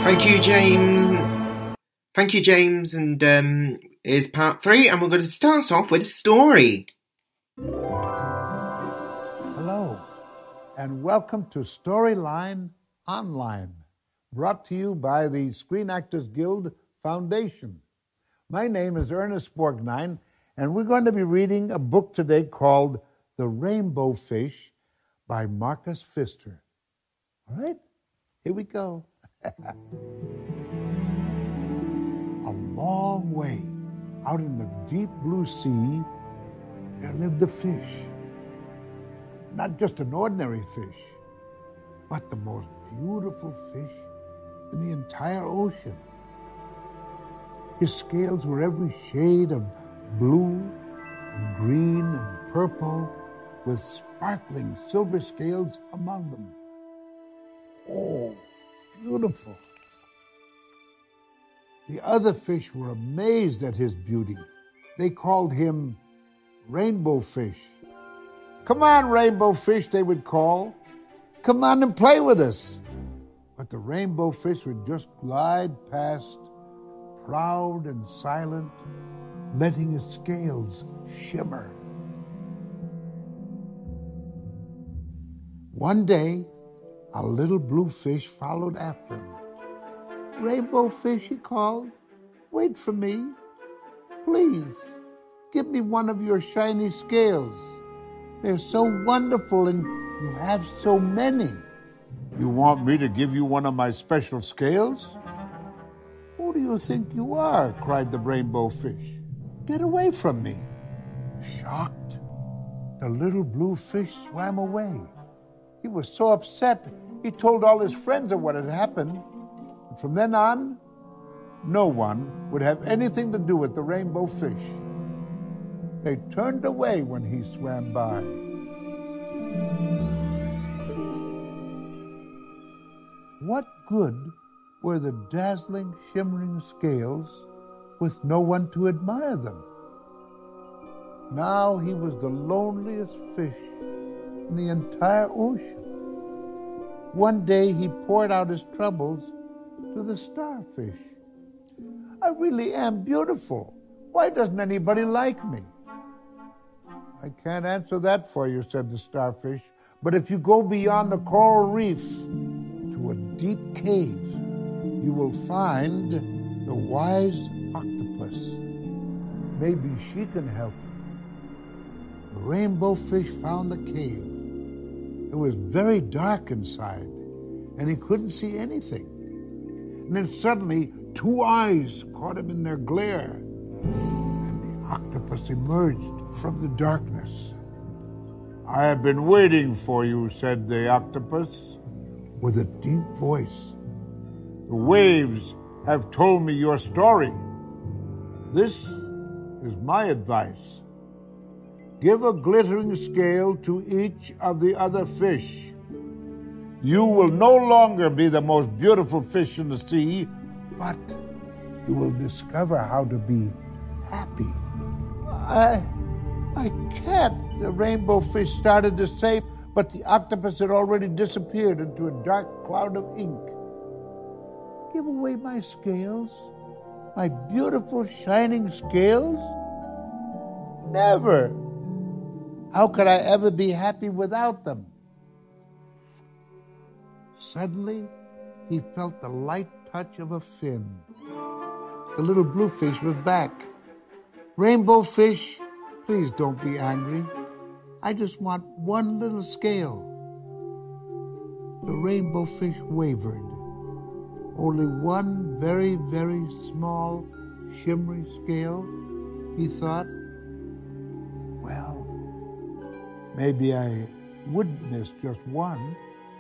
Thank you, James. Thank you, James. And here's part 3, and we're going to start off with a story. Hello, and welcome to Storyline Online, brought to you by the Screen Actors Guild Foundation. My name is Ernest Borgnine, and we're going to be reading a book today called The Rainbow Fish by Marcus Pfister. All right, here we go. A long way out in the deep blue sea, there lived a fish. Not just an ordinary fish, but the most beautiful fish in the entire ocean. His scales were every shade of blue and green and purple, with sparkling silver scales among them. Oh, beautiful. The other fish were amazed at his beauty. They called him Rainbow Fish. Come on, Rainbow Fish, they would call. Come on and play with us. But the Rainbow Fish would just glide past, proud and silent, letting his scales shimmer. One day, a little blue fish followed after him. Rainbow Fish, he called, wait for me. Please, give me one of your shiny scales. They're so wonderful and you have so many. You want me to give you one of my special scales? Who do you think you are? Cried the Rainbow Fish. Get away from me. Shocked, the little blue fish swam away. He was so upset, he told all his friends of what had happened. And from then on, no one would have anything to do with the Rainbow Fish. They turned away when he swam by. What good were the dazzling, shimmering scales with no one to admire them? Now he was the loneliest fish in the entire ocean. One day he poured out his troubles to the starfish. I really am beautiful. Why doesn't anybody like me? I can't answer that for you, said the starfish. But if you go beyond the coral reef to a deep cave, you will find the wise octopus. Maybe she can help you. The Rainbow Fish found the cave. It was very dark inside, and he couldn't see anything. And then suddenly, 2 eyes caught him in their glare, and the octopus emerged from the darkness. I have been waiting for you, said the octopus, with a deep voice. The waves have told me your story. This is my advice. Give a glittering scale to each of the other fish. You will no longer be the most beautiful fish in the sea, but you will discover how to be happy. I can't, the Rainbow Fish started to say, but the octopus had already disappeared into a dark cloud of ink. Give away my scales, my beautiful shining scales? Never. How could I ever be happy without them? Suddenly, he felt the light touch of a fin. The little blue fish was back. Rainbow Fish, please don't be angry. I just want one little scale. The Rainbow Fish wavered. Only one very, very small, shimmery scale, he thought. Well, maybe I would miss just one.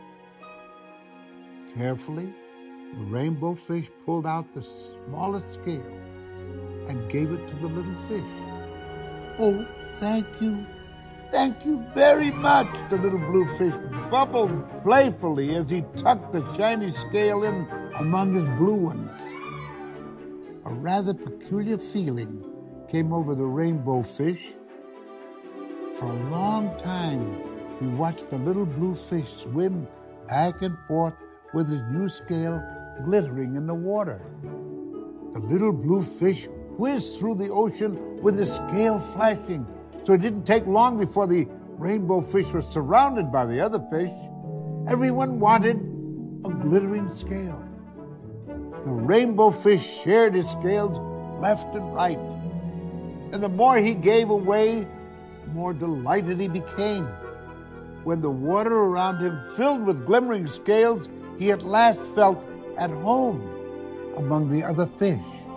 Carefully, the Rainbow Fish pulled out the smallest scale and gave it to the little fish. Oh, thank you. Thank you very much, the little blue fish bubbled playfully as he tucked the shiny scale in among his blue ones. A rather peculiar feeling came over the Rainbow Fish. For a long time, he watched the little blue fish swim back and forth with his new scale glittering in the water. The little blue fish whizzed through the ocean with his scale flashing, so it didn't take long before the rainbow fish was surrounded by the other fish. Everyone wanted a glittering scale. The rainbow fish shared his scales left and right, and the more he gave away, the more delighted he became. When the water around him filled with glimmering scales, he at last felt at home among the other fish.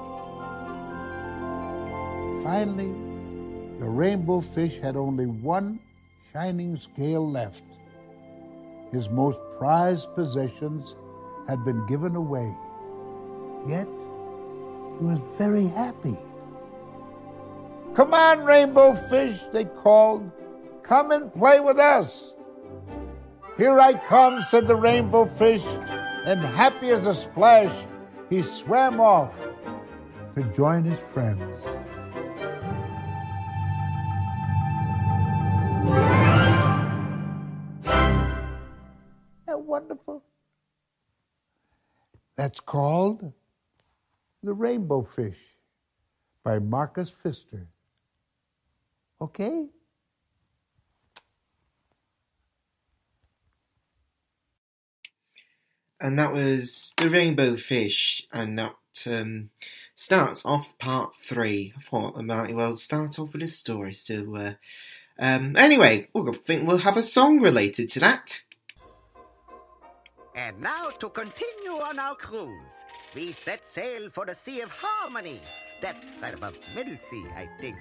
Finally, the rainbow fish had only one shining scale left. His most prized possessions had been given away. Yet, he was very happy. "Come on, rainbow fish," they called. "Come and play with us." "Here I come," said the rainbow fish, and happy as a splash, he swam off to join his friends. Isn't that wonderful? That's called The Rainbow Fish by Marcus Pfister. Okay? And that was The Rainbow Fish, and that starts off part 3. I thought I might well start off with a story. So, anyway, I think we'll have a song related to that. And now to continue on our cruise, we set sail for the Sea of Harmony. That's right above Middle Sea, I think.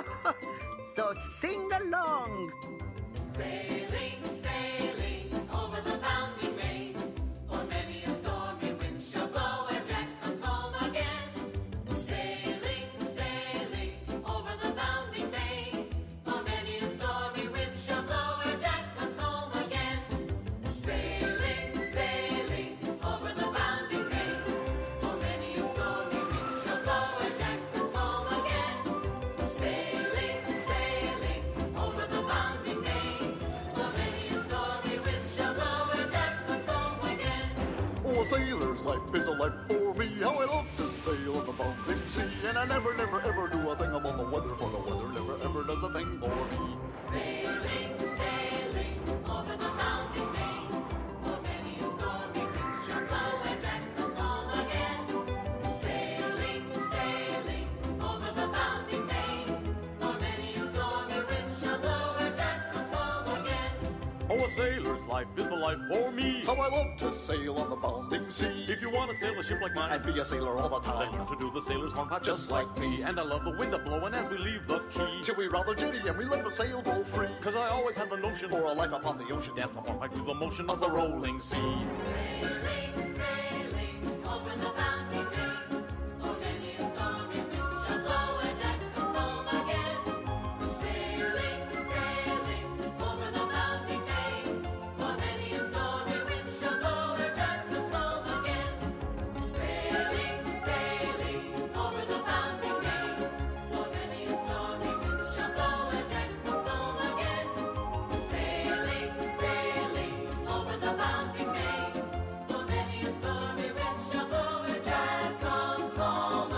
So sing along. Sailing, sailing over the bounding main, for many a stormy wind shall blow where Jack comes home again. Sailing, sailing over the bounding main, for many a stormy wind shall blow where Jack comes home again. Sailing, sailing over the bounding main, for many a stormy wind shall blow where Jack comes home again. Sailing, sailing over the bounding main, for many a stormy wind shall blow where Jack comes home again. Oh, a sailor's life is a life for me. How I love to sail on the bounding sea. And I never, never, ever do a thing about the weather, for the weather never, ever does a thing for me. Sailing, sailing over the bounding main, for many a stormy wind shall blow where Jack comes home again. Sailing, sailing over the bounding main, for many a stormy wind shall blow where Jack comes home again. Oh, a sailor's life is the life for me. How I love to sail on the bounding sea. If you want to sail a ship like mine, And be a sailor all the then time. learn to do the sailor's hornpipe just like me. And I love the wind a-blowing as we leave the key. Till we rather jetty and we let the sail go free. Cause I always have the notion For a life upon the ocean. dance the hornpipe to the motion of the rolling sea. Sailing, sailing over the bounding main, for many a stormy wind shall blow where Jack comes home again. Sailing, sailing over the bounding main, for many a stormy wind shall blow where Jack comes home again. Sailing, sailing over the bounding main, for many a stormy wind shall blow where Jack comes home again. Sailing, sailing over the bounding main, for many a stormy wind shall blow where Jack comes home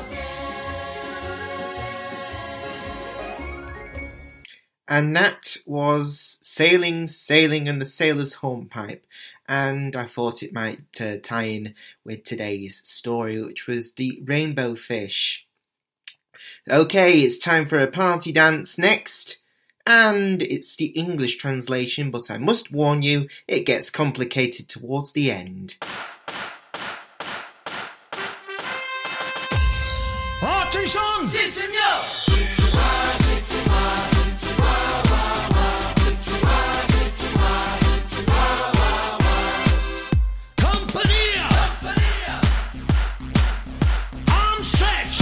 again. And that was Sailing, Sailing and the Sailor's Hornpipe. And I thought it might tie in with today's story, which was the Rainbow Fish. Okay, it's time for a party dance next. And it's the English translation, but I must warn you, it gets complicated towards the end. Attention! Si, senor! Compania! Arm stretch!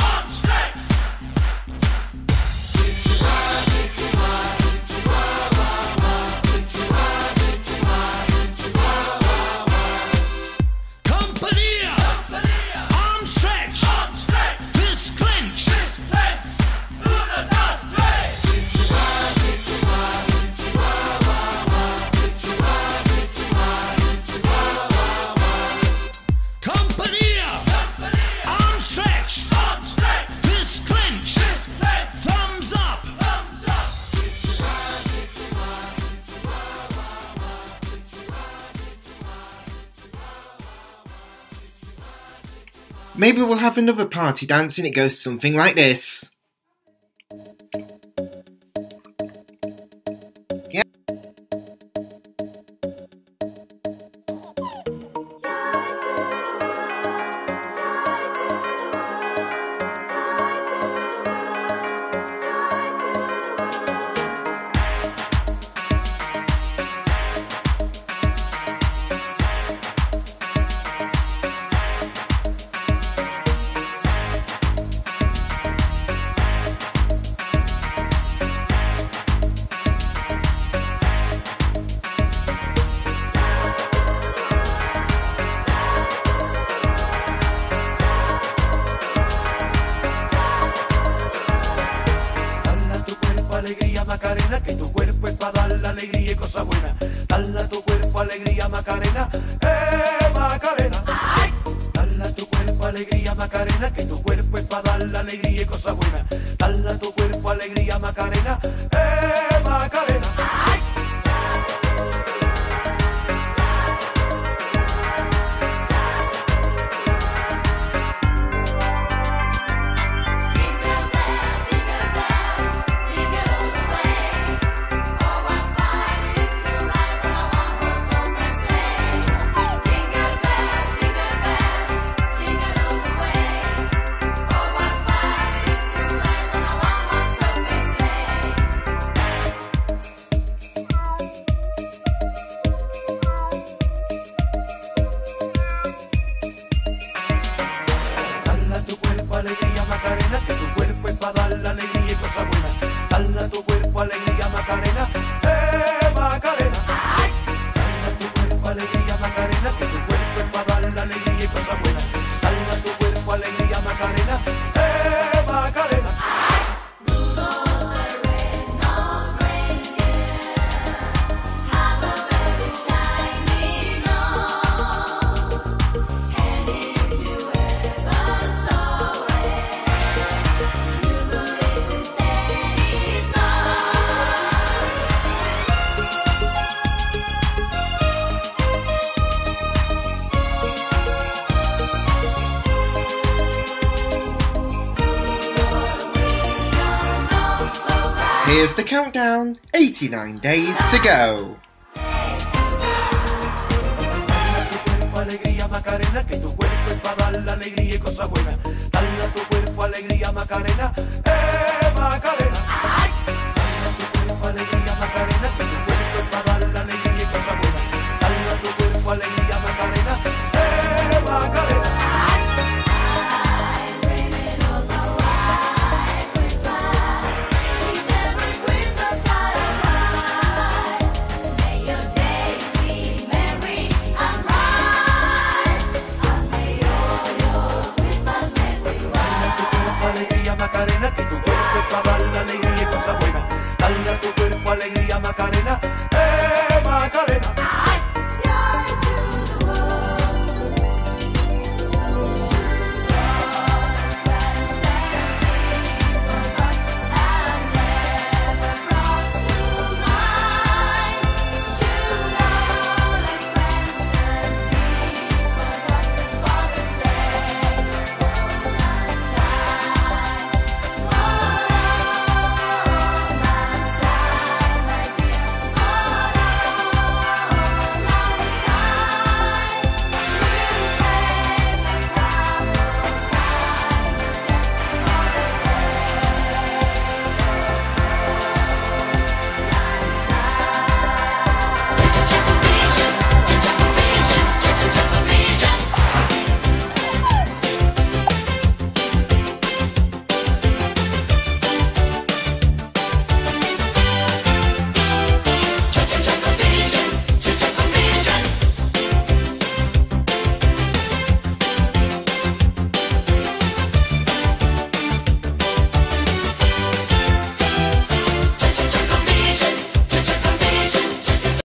Compania! Arm stretch! Fist clench! Maybe we'll have another party dance and it goes something like this. Yeah. Alegría Macarena, que tu cuerpo es para dar la alegría y cosas buenas. Dale a tu cuerpo alegría Macarena, Macarena. Dale a tu cuerpo alegría Macarena, que tu cuerpo es para dar la alegría y cosas buenas. Dale a tu cuerpo alegría Macarena, Macarena. Alegría Macarena, que tu cuerpo es para dar la alegría y cosas buenas. Dale a tu cuerpo alegría Macarena, Macarena. Dale a tu cuerpo alegría Macarena, que tu cuerpo es para dar la alegría y cosas buenas. Dale a tu cuerpo alegría Macarena, Macarena. Here's the countdown, 89 days to go. Alegría Macarena, que tu cuerpo es para dar la alegría y cosas buenas. Dale a tu cuerpo alegría Macarena, Macarena. Dale a tu cuerpo alegría Macarena, que